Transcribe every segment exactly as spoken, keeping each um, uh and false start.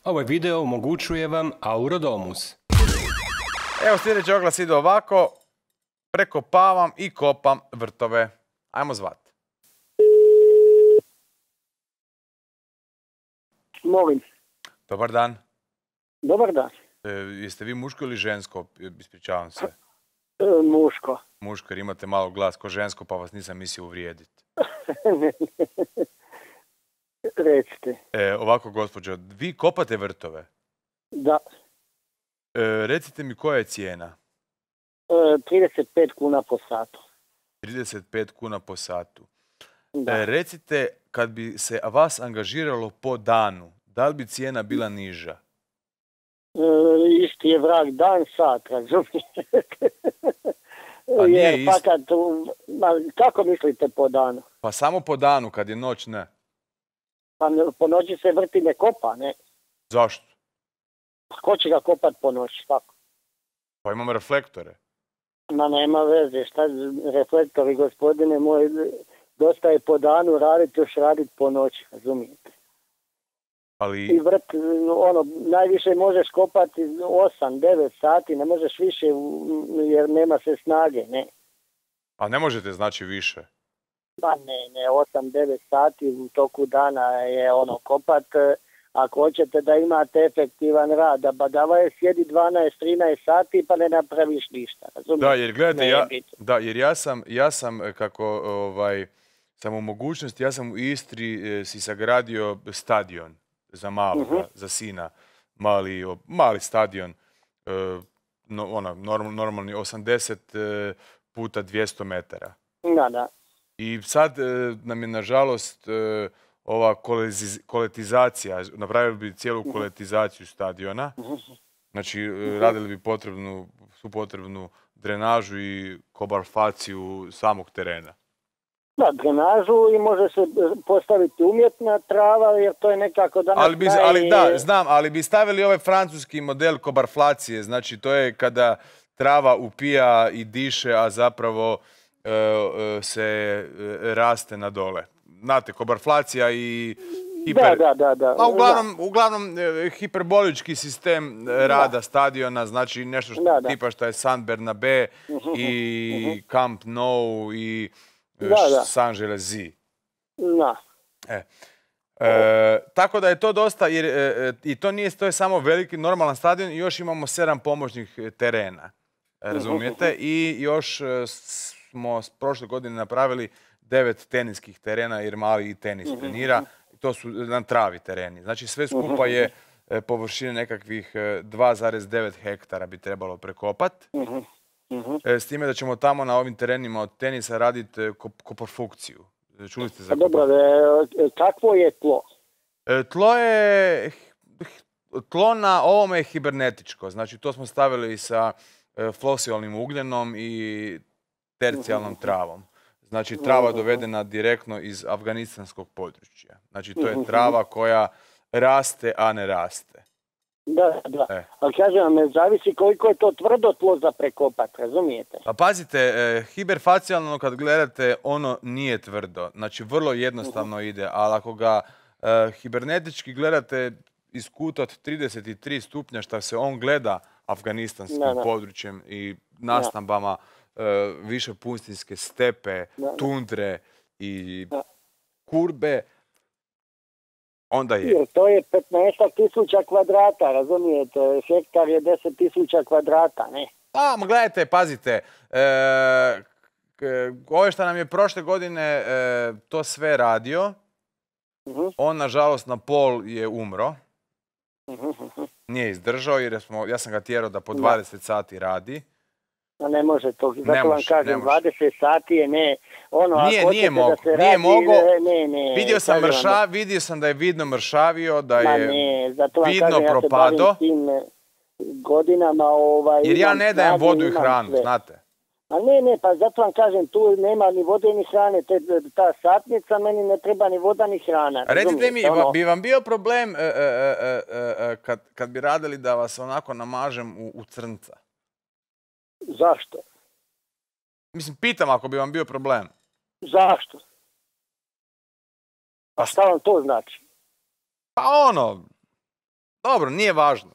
Ovaj video omogućuje vam Aurodomus. Evo sljedeći oglas ide ovako. Prekopavam i kopam vrtove. Ajmo zvat. Molim. Dobar dan. Dobar dan. E, jeste vi muško ili žensko? Ispričavam se. E, muško. Muško, jer imate malo glas ko žensko, pa vas nisam mislio uvrijediti. Recite. E, ovako, gospođo, vi kopate vrtove? Da. E, recite mi koja je cijena? E, trideset pet kuna po satu. trideset pet kuna po satu. Da. E, recite, kad bi se vas angažiralo po danu, da li bi cijena bila niža? E, isti je vrag dan, sat, razumijete? Pa nije Jer isto. fakat, ma, kako mislite po danu? Pa samo po danu, kad je noć, ne. Pa ne- po noći se vrti ne kopa, ne? Zašto? Pa ko će ga kopat po noći, kako? Pa imamo reflektore. Ma nema veze, šta reflektori, gospodine moj, dosta je po danu raditi, još raditi po noći, razumijete? I Ali, vrt, ono, najviše možeš kopati osam devet sati, ne možeš više u- jer nema se snage, ne. a ne možete znači više. Pa ne, ne, osam devet sati u toku dana je ono kopat, e, ako hoćete da imate efektivan rad, a badava je sjedi dvanaest trinaest sati pa ne napraviš ništa, razumijete? Da, jer gledajte, Ne, ja, bitno. da, jer ja sam, ja sam e, kako ovaj, sam u mogućnosti, ja sam u Istri e, si sagradio stadion za maloga, Mhm. za sina, mali, o- mali stadion, e, no, ono, norm- normalni osamdeset e, puta dvjesto metara. Da, da. I sad e, nam je nažalost e, ova kolezi- koletizacija, napravili bi cijelu koletizaciju stadiona, znači e, radili bi potrebnu, svu potrebnu drenažu i kobarfaciju samog terena. Da, drenažu i može se postaviti umjetna trava jer to je nekako danas Ali, bi, naj- ali da, znam, ali bi stavili ovaj francuski model kobarflacije, znači to je kada trava upija i diše, a zapravo e, e, se e, raste na dole. Znate, kobarflacija i hiper... Da, da, da, da. A uglavnom, uglavnom e, hiperbolički sistem e, rada stadiona, znači nešto što, Da, da. tipa što je San Bernabé i Camp Nou i e, Da, da. Saint-Gélésy. Da. E. E, tako da je to dosta, jer, e, e, i to nije, to je samo veliki normalan stadion i još imamo sedam pomoćnih e, terena, razumijete? I još e, smo s prošle godine napravili devet teniskih terena jer mali i tenis trenira. To su na travi tereni. Znači sve skupa je e, površine nekakvih e, dva zarez devet hektara bi trebalo prekopat. Mhm. Mhm. E, s time da ćemo tamo na ovim terenima od tenisa raditi e, kop- koparfukciju. Čuli ste za Pa dobro, koparfukciju? e, kakvo je tlo? E, Tlo je, tlo na ovome je hibernetičko, znači to smo stavili sa e, flosijalnim ugljenom i tercijalnom travom. Znači trava dovedena direktno iz afganistanskog područja. Znači to je trava koja raste, a ne raste. Da, da. E. Ali kažem vam, ne zavisi koliko je to tvrdo tlo za prekopat, razumijete? Pa pazite, e, hiberfacijalno kad gledate, ono nije tvrdo. Znači vrlo jednostavno ide, ali ako ga e, hibernetički gledate iz kuta od trideset tri stupnja, šta se on gleda afganistanskim Da, da. područjem i nastambama e, više pustinjske stepe, Da, da. tundre i Da. kurbe, onda je. Jer to je petnaest tisuća kvadrata, razumijete? Hektar je deset tisuća kvadrata, ne? A, ma gledajte, pazite, e, k- ovo što nam je prošle godine e, to sve radio, Mhm. on nažalost na pol je umro, Mhm, mhm. nije izdržao jer smo, ja sam ga tjerao da po Da. dvadeset sati radi. A ne može to, zato Ne vam može, ne kažem, može. dvadeset sati je ne, ono, Nije, ako nije hoćete da mogo, se nije radi, mogo. ne, ne, ne, Vidio sam, kažem vam, mrša, vidio sam da je vidno mršavio, da ma je ne, zato vam vidno kažem, ja se propado. bavim tim e, godinama, ovaj, jer ja imam ne dajem snagu, vodu i imam hranu, sve. znate. A ne, ne, pa zato vam kažem, tu nema ni vode ni hrane, te, ta satnica, meni ne treba ni voda ni hrana. Recite mi, razumijete, ono? bi vam bio problem e, e, e, e, e, kad, kad bi radili da vas onako namažem u, u crnca? Zašto? Mislim, pitam ako bi vam bio problem. Zašto? A šta vam to znači? Pa ono, Dobro, nije važno.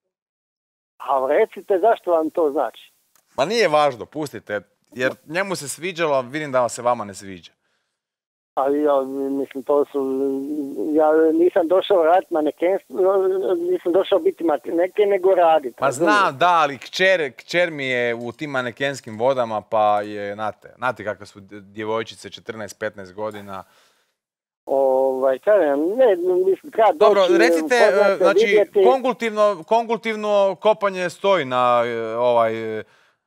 A recite zašto vam to znači? Ma nije važno, pustite. Jer njemu se sviđalo, vidim da se vama ne sviđa. Ali ja, mislim, to su, ja nisam došao raditi manekenstvo, nisam došao biti maneken, nego raditi. Pa znam, da, ali kćer, kćer mi je u tim manekenskim vodama, pa je, znate, znate kakve su djevojčice, četrnaest petnaest godina. Ovaj, kažem, ne, mislim, treba doći... Dobro, recite, upoznati, znači, vidjeti. kongultivno, kongultivno kopanje stoji na ovaj,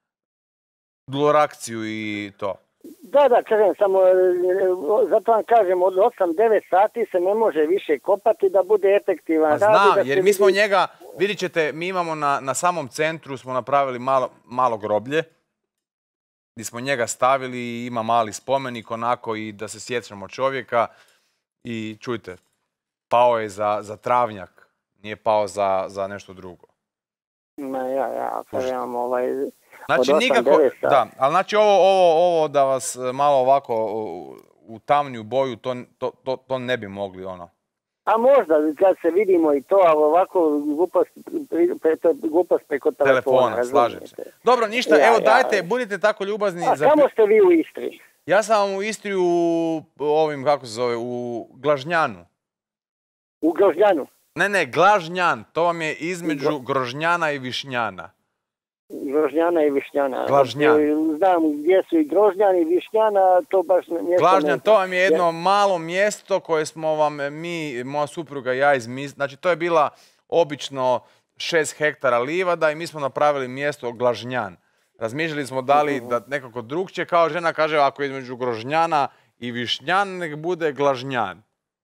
dulorakciju i to. Da, da, kažem, samo zato vam kažem, od osam devet sati se ne može više kopati da bude efektivan rad. Znam, da jer mi smo njega, vidit ćete, mi imamo na, na samom centru, smo napravili malo, malo groblje, gdje smo njega stavili i ima mali spomenik onako i da se sjećamo čovjeka i čujte, pao je za, za travnjak, nije pao za, za nešto drugo. Ma ja, ja, kažem, ovaj... Znači nikako, da, ali znači ovo, ovo, ovo da vas malo ovako u tamniju boju, to, to, to, to ne bi mogli ono. A možda kad se vidimo i to, ali ovako glupost, glupost preko telefona. Telefona, slažem se. Dobro, ništa, ja, evo ja. dajte, budite tako ljubazni. A za... kamo ste vi u Istri? Ja sam vam u Istri u ovim, kako se zove, u Glažnjanu. U Grožnjanu? Ne, ne, Glažnjan, to vam je između Grožnjana i Višnjana. Grožnjana i Višnjana. Glažnjan. Znam gdje su i Grožnjan i Višnjana, to baš mjesto... Glažnjan, to vam je jedno malo mjesto koje smo vam mi, moja supruga i ja izmislili. Znači, to je bila obično šest hektara livada i mi smo napravili mjesto Glažnjan. Razmišljali smo da li da nekako drugčije, kao žena kaže, ako je između Grožnjana i Višnjan, nek bude Glažnjan.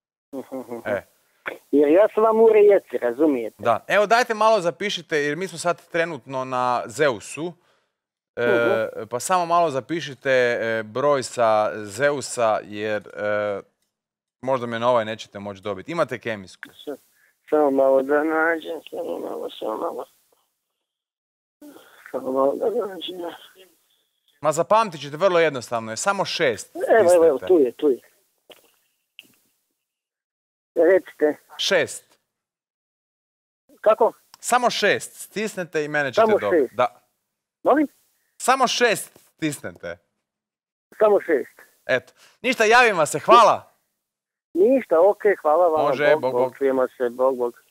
E. Jer ja sam vam u Rijeci, razumijete? Da. Evo, dajte malo zapišite, jer mi smo sad trenutno na Zeusu, e, uh-huh. pa samo malo zapišite e, broj sa Zeusa, jer e, možda me na ovaj nećete moći dobiti. Imate kemijsku? Samo malo da nađem, samo malo, samo malo. Samo malo da nađem. Ma zapamtit ćete, vrlo jednostavno je, samo šest. Evo, evo, evo, tu je, tu je. Recite. Šest. Kako? Samo šest. Stisnete i mene ćete Samo dobiti. šest. Da. Molim? Samo šest stisnete. Samo šest. Eto. Ništa, javim vas se. Hvala. Ništa, okej, okay, hvala vam. Može, bog, bog. Čujemo se, bog, bog.